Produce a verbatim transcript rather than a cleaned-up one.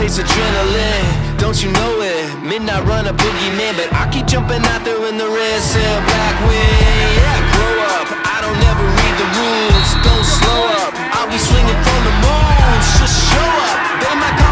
chase adrenaline, don't you know it? Midnight run a boogeyman, but I keep jumping out there in the red cell black wind. Yeah, grow up, I don't ever read the rules. Don't slow up, I'll be swinging from the moon. Just show up, they might call